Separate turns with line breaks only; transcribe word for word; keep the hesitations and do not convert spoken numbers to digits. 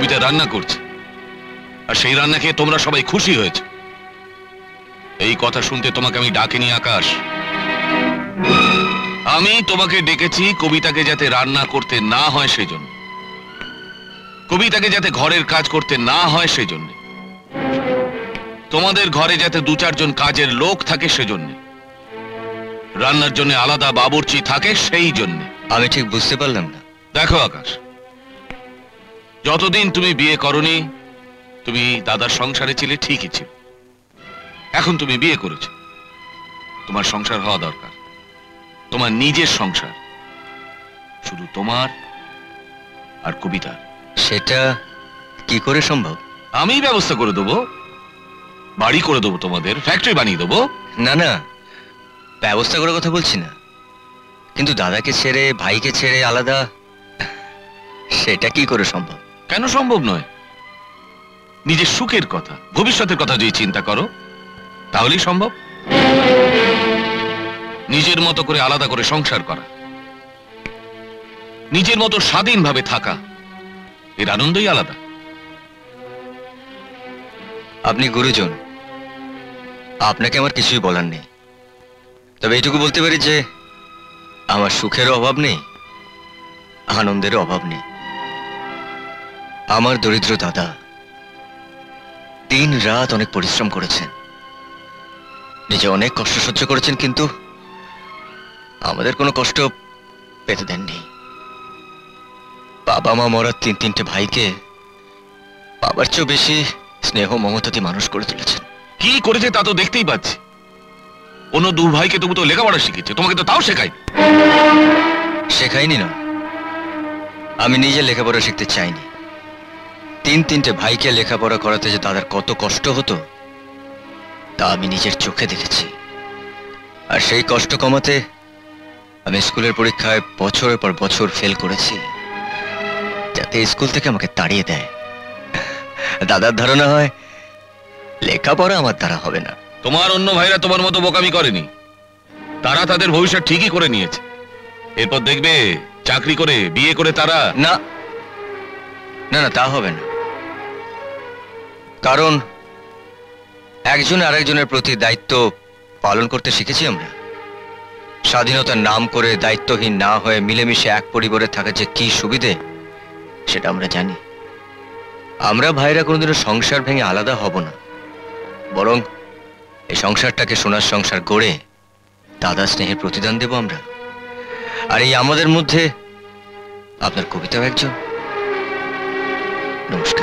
কবিতা রান্না করছে, আর সেই রান্না খেয়ে তোমরা সবাই খুশি হয়েছে। এই কথা শুনতে তোমাকে আমি ডাকিনি আকাশ। আমি তোমাকে ডেকেছি কবিতাকে যাতে রান্না করতে না হয় সেজন্য, কবিতাকে যাতে ঘরের কাজ করতে না হয় সেজন্য, তোমাদের ঘরে যাতে দু চারজন কাজের লোক থাকে সেজন্য, রান্নার জন্য আলাদা বাবুর্চি থাকে সেই জন্য।
আমি ঠিক বুঝতে পারলাম না।
দেখো আকাশ, যতদিন তুমি বিয়ে করনি তুমি দাদার সংসারে ছিলে ঠিকই ছিল। এখন তুমি বিয়ে করেছো, তোমার সংসার হওয়া দরকার, তোমার নিজের সংসার, শুধু তোমার আর কবিতার।
সেটা কি করে সম্ভব?
আমি ব্যবস্থা করে দেবো, বাড়ি করে দেবো, তোমাদের ফ্যাক্টরি বানিয়ে দেবো।
না না, ব্যবস্থা করার কথা বলছি না, কিন্তু দাদাকে ছেড়ে ভাইকে ছেড়ে আলাদা, সেটা কি করে সম্ভব?
কেন সম্ভব নয়? নিজের সুখের কথা, ভবিষ্যতের কথা যদি চিন্তা করো তাহলেই সম্ভব। নিজের মতো করে আলাদা করে সংসার করা, নিজের মতো স্বাধীনভাবে থাকা, এর আনন্দই আলাদা।
আপনি গুরুজন, আপনাকে আমার কিছুই বলার নেই, তবে এইটুকু বলতে পারি যে আমার সুখেরও অভাব নেই, আনন্দেরও অভাব নেই। আমার দরিদ্র দাদা দিন রাত অনেক পরিশ্রম করেছেন, নিজে অনেক কষ্ট সহ্য করেছেন, কিন্তু আমাদের কোনো কষ্ট পেতে দেননি। বাবা মা মরার তিন তিনটে ভাইকে বাবার চেয়েও বেশি স্নেহ মমতা দিয়ে মানুষ করে তুলেছেন।
কি করেছে তা তো দেখতেই পাচ্ছি। অন্য দু ভাইকে তবু তো লেখাপড়া শিখেছে, তোমাকে তো তাও শেখাই।
শেখাইনি না, আমি নিজে লেখাপড়া শিখতে চাইনি। তিন তিনটে ভাইকে লেখাপড়া করাতে যে তাদের কত কষ্ট হতো তা আমি নিজের চোখে দেখেছি। আর সেই কষ্ট কমাতে আমি স্কুলের পরীক্ষায় বছরের পর বছর ফেল করেছি, যাতে স্কুল থেকে আমাকে তাড়িয়ে দেয়। দাদার ধারণা হয় লেখাপড়া আমার দ্বারা হবে না।
তোমার অন্য ভাইরা তোমার মতো বোকামি করেনি, তারা তাদের ভবিষ্যৎ ঠিকই করে নিয়েছে। এরপর দেখবে চাকরি করে বিয়ে করে তারা।
না না না, তা হবে না, কারণ একজন আরেকজনের প্রতি দায়িত্ব পালন করতে শিখেছি আমরা। স্বাধীনতার নাম করে দায়িত্বহীন না হয়ে মিলেমিশে এক পরিবারে থাকা যে কি সুবিধে সেটা আমরা জানি। আমরা ভাইরা কোনোদিনও সংসার ভেঙে আলাদা হব না, বরং এই সংসারটাকে সোনার সংসার গড়ে দাদা স্নেহের প্রতিদান দেব আমরা। আর এই আমাদের মধ্যে আপনার কবিতাও একজন। নমস্কার।